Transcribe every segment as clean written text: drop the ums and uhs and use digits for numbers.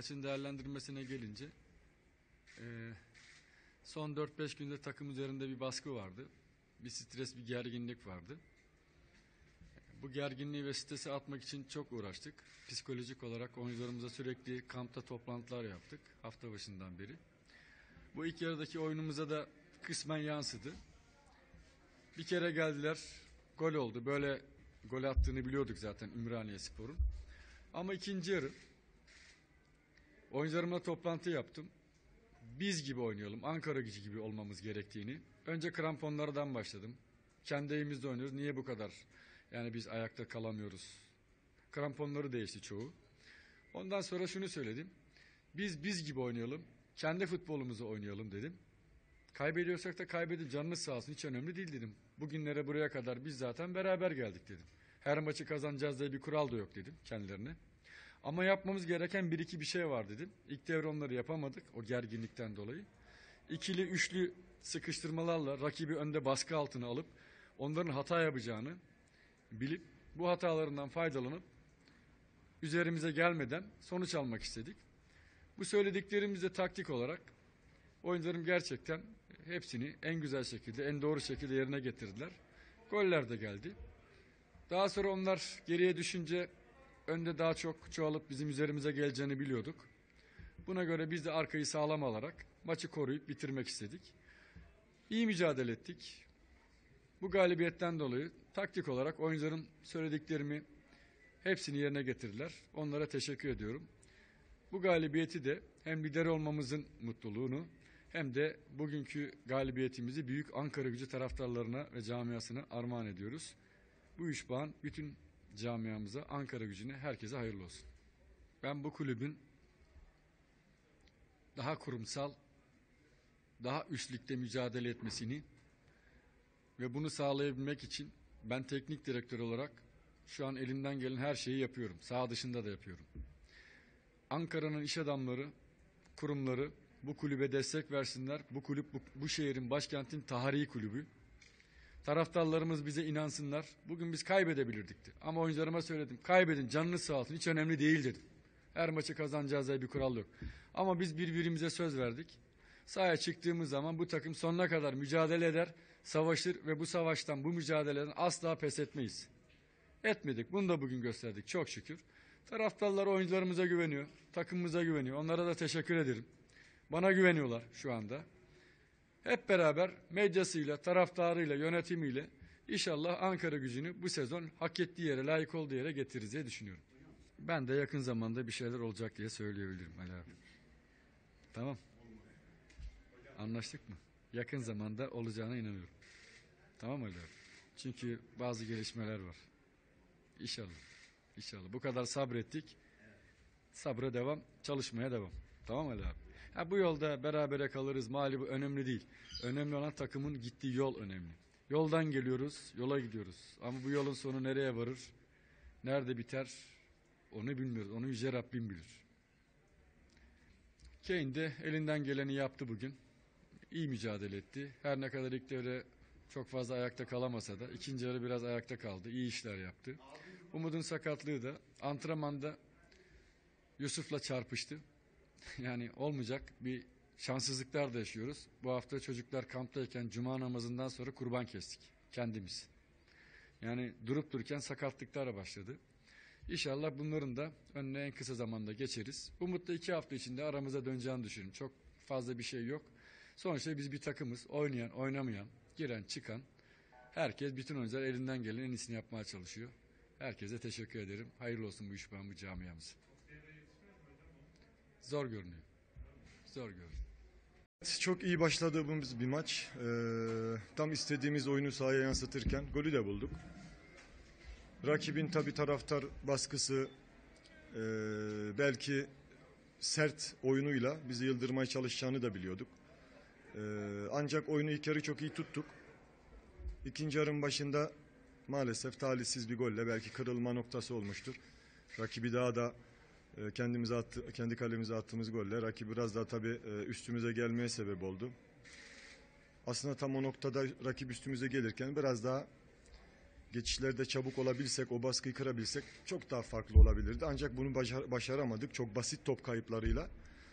Maçın değerlendirmesine gelince son 4-5 günde takım üzerinde bir baskı vardı. Bir stres, bir gerginlik vardı. Bu gerginliği ve stresi atmak için çok uğraştık. Psikolojik olarak oyuncularımıza sürekli kampta toplantılar yaptık hafta başından beri. Bu ilk yarıdaki oyunumuza da kısmen yansıdı. Bir kere geldiler, gol oldu. Böyle gol attığını biliyorduk zaten Ümraniyespor'un. Ama ikinci yarı oyuncularımla toplantı yaptım. Biz gibi oynayalım, Ankaragücü gibi olmamız gerektiğini. Önce kramponlardan başladım. Kendi evimizde oynuyoruz. Niye bu kadar? Yani biz ayakta kalamıyoruz. Kramponları değişti çoğu. Ondan sonra şunu söyledim. Biz gibi oynayalım. Kendi futbolumuzu oynayalım dedim. Kaybediyorsak da kaybedin, canınız sağ olsun, hiç önemli değil dedim. Bugünlere buraya kadar biz zaten beraber geldik dedim. Her maçı kazanacağız diye bir kural da yok dedim kendilerine. Ama yapmamız gereken bir iki bir şey var dedim. İlk devre onları yapamadık o gerginlikten dolayı. İkili, üçlü sıkıştırmalarla rakibi önde baskı altına alıp onların hata yapacağını bilip bu hatalarından faydalanıp üzerimize gelmeden sonuç almak istedik. Bu söylediklerimizde taktik olarak oyuncularım gerçekten hepsini en güzel şekilde, en doğru şekilde yerine getirdiler. Goller de geldi. Daha sonra onlar geriye düşünce önde daha çok çoğalıp bizim üzerimize geleceğini biliyorduk. Buna göre biz de arkayı sağlam alarak maçı koruyup bitirmek istedik. İyi mücadele ettik. Bu galibiyetten dolayı taktik olarak oyuncuların söylediklerimi hepsini yerine getirdiler. Onlara teşekkür ediyorum. Bu galibiyeti de hem lider olmamızın mutluluğunu hem de bugünkü galibiyetimizi büyük Ankaragücü taraftarlarına ve camiasına armağan ediyoruz. Bu 3 puan bütün camiamıza, Ankaragücü'ne, herkese hayırlı olsun. Ben bu kulübün daha kurumsal, daha üst ligde mücadele etmesini ve bunu sağlayabilmek için ben teknik direktör olarak şu an elimden gelen her şeyi yapıyorum. Saha dışında da yapıyorum. Ankara'nın iş adamları, kurumları bu kulübe destek versinler. Bu kulüp bu şehrin, başkentin tarihi kulübü. Taraftarlarımız bize inansınlar. Bugün biz kaybedebilirdik. Ama oyuncularıma söyledim. Kaybedin, canınız sağ olsun, hiç önemli değil dedim. Her maçı kazanacağız diye bir kural yok. Ama biz birbirimize söz verdik. Sahaya çıktığımız zaman bu takım sonuna kadar mücadele eder, savaşır ve bu savaştan, bu mücadeleden asla pes etmeyiz. Etmedik. Bunu da bugün gösterdik çok şükür. Taraftarlar oyuncularımıza güveniyor, takımımıza güveniyor. Onlara da teşekkür ederim. Bana güveniyorlar şu anda. Hep beraber medyasıyla, taraftarıyla, yönetimiyle inşallah Ankaragücü'nü bu sezon hak ettiği yere, layık olduğu yere getiririz diye düşünüyorum. Ben de yakın zamanda bir şeyler olacak diye söyleyebilirim Ali abi. Tamam. Anlaştık mı? Yakın zamanda olacağına inanıyorum. Tamam Ali abi. Çünkü bazı gelişmeler var. İnşallah. İnşallah. Bu kadar sabrettik. Sabra devam, çalışmaya devam. Tamam Ali abi. Ha, bu yolda berabere kalırız, mağlubu önemli değil. Önemli olan takımın gittiği yol önemli. Yoldan geliyoruz, yola gidiyoruz. Ama bu yolun sonu nereye varır, nerede biter onu bilmiyoruz. Onu Yüce Rabbim bilir. Kane de elinden geleni yaptı bugün. İyi mücadele etti. Her ne kadar ilk devre çok fazla ayakta kalamasa da ikinci yarı biraz ayakta kaldı. İyi işler yaptı. Umut'un sakatlığı da antrenmanda Yusuf'la çarpıştı. Yani olmayacak bir şanssızlıklar da yaşıyoruz. Bu hafta çocuklar kamptayken cuma namazından sonra kurban kestik kendimiz. Yani durup dururken sakatlıklar başladı. İnşallah bunların da önüne en kısa zamanda geçeriz. Umut'la 2 hafta içinde aramıza döneceğini düşünüyorum. Çok fazla bir şey yok. Sonuçta biz bir takımız. Oynayan, oynamayan, giren, çıkan. Herkes, bütün oyuncular elinden gelen en iyisini yapmaya çalışıyor. Herkese teşekkür ederim. Hayırlı olsun bu iş, bu camiamız. Zor görünüyor. Zor görünüyor. Çok iyi başladığımız bir maç. Tam istediğimiz oyunu sahaya yansıtırken golü de bulduk. Rakibin tabi taraftar baskısı, belki sert oyunuyla bizi yıldırmaya çalışacağını da biliyorduk. Ancak oyunu ilk yarı çok iyi tuttuk. İkinci yarının başında maalesef talihsiz bir golle belki kırılma noktası olmuştur. Rakibi daha da kendi kalemize attığımız golle rakibi biraz daha tabii üstümüze gelmeye sebep oldu. Aslında tam o noktada rakip üstümüze gelirken biraz daha geçişlerde çabuk olabilsek, o baskıyı kırabilsek çok daha farklı olabilirdi. Ancak bunu başaramadık. Çok basit top kayıplarıyla.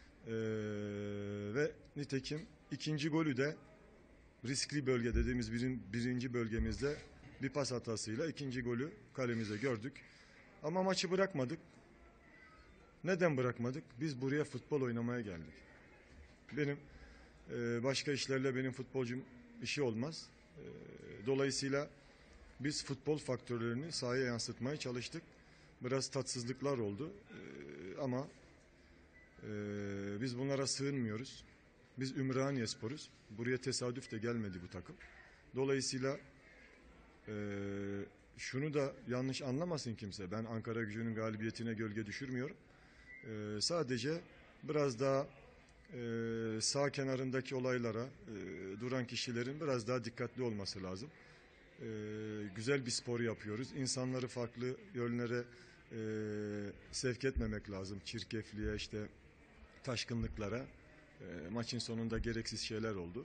Ve nitekim ikinci golü de riskli bölge dediğimiz birinci bölgemizde bir pas hatasıyla ikinci golü kalemize gördük. Ama maçı bırakmadık. Neden bırakmadık? Biz buraya futbol oynamaya geldik. Benim başka işlerle benim futbolcum işi olmaz. Dolayısıyla biz futbol faktörlerini sahaya yansıtmaya çalıştık. Biraz tatsızlıklar oldu. Ama biz bunlara sığınmıyoruz. Biz Ümraniyespor'uz. Buraya tesadüf de gelmedi bu takım. Dolayısıyla şunu da yanlış anlamasın kimse. Ben Ankaragücü'nün galibiyetine gölge düşürmüyorum. Sadece biraz daha sağ kenarındaki olaylara duran kişilerin biraz daha dikkatli olması lazım. Güzel bir spor yapıyoruz. İnsanları farklı yönlere sevk etmemek lazım. Çirkefliğe, işte taşkınlıklara. Maçın sonunda gereksiz şeyler oldu.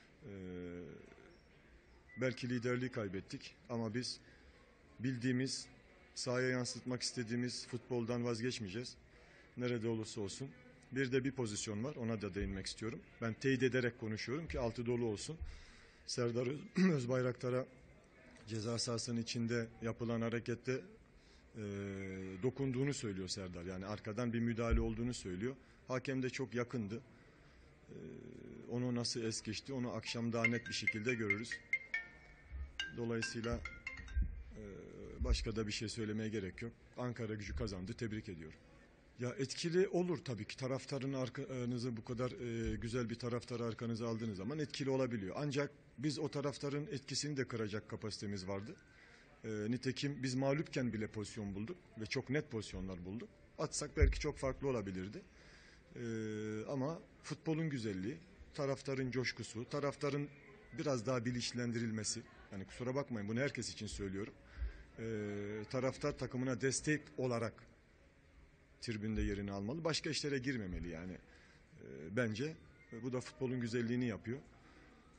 Belki liderliği kaybettik ama biz bildiğimiz, sahaya yansıtmak istediğimiz futboldan vazgeçmeyeceğiz. Nerede olursa olsun. Bir de bir pozisyon var, ona da değinmek istiyorum. Ben teyit ederek konuşuyorum ki altı dolu olsun. Serdar Özbayraktar'a ceza sahasının içinde yapılan harekette dokunduğunu söylüyor Serdar. Yani arkadan bir müdahale olduğunu söylüyor. Hakem de çok yakındı. Onu nasıl es geçti, onu akşam daha net bir şekilde görürüz. Dolayısıyla başka da bir şey söylemeye gerek yok. Ankaragücü kazandı, tebrik ediyorum. Ya etkili olur tabii ki, taraftarın arkanızı bu kadar güzel bir taraftarı arkanıza aldığınız zaman etkili olabiliyor. Ancak biz o taraftarın etkisini de kıracak kapasitemiz vardı. Nitekim biz mağlupken bile pozisyon bulduk ve çok net pozisyonlar bulduk. Atsak belki çok farklı olabilirdi. Ama futbolun güzelliği, taraftarın coşkusu, taraftarın biraz daha bilinçlendirilmesi. Yani kusura bakmayın, bunu herkes için söylüyorum. Taraftar takımına destek olarak tribünde yerini almalı. Başka işlere girmemeli yani. Bence bu da futbolun güzelliğini yapıyor.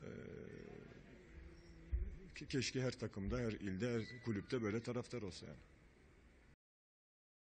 Keşke her takımda, her ilde, her kulüpte böyle taraftar olsa yani.